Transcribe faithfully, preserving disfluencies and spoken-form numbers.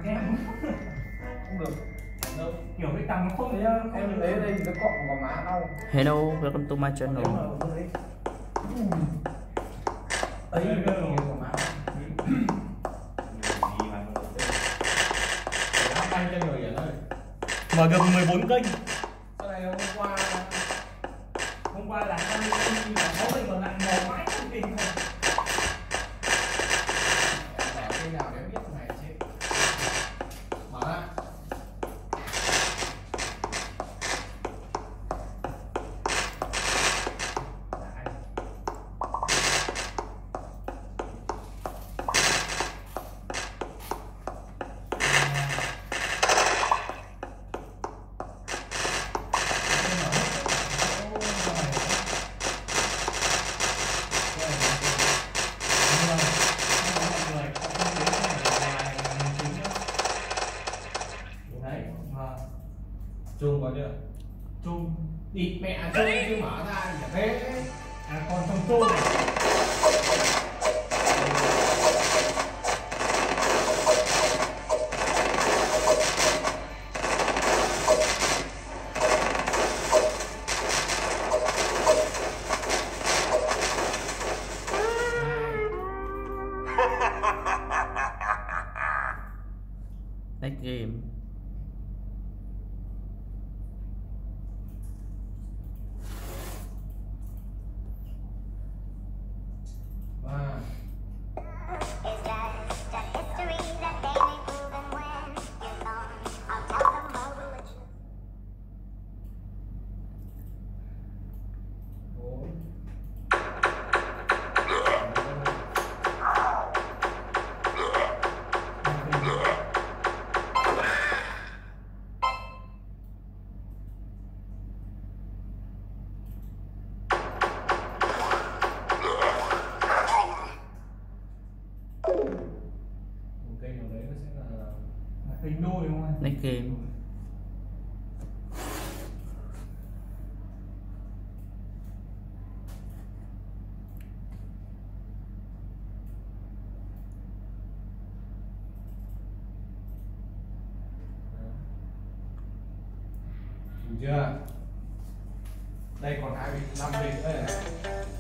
em không được đâu, kiểu cái cằm nó không đấy em lấy đây thì nó cọ vào má đau. Hello, welcome to my channel. Ấy của má anh cho người vậy thôi. mở được mười bốn kênh. Cái này hôm qua Hôm qua là hai mươi kênh là sáu kênh còn lại mò mãi không kênh thôi. bảo kênh nào để biết này chết. Mở ra. Chung có chưa? Chung Địt mẹ chung chứ mở ra thì thế. à, còn trong chung này Next game. Kênh nào đấy nó sẽ là kênh đôi đúng không? Next game. Đúng chưa? Đây còn hai năm bình nữa này.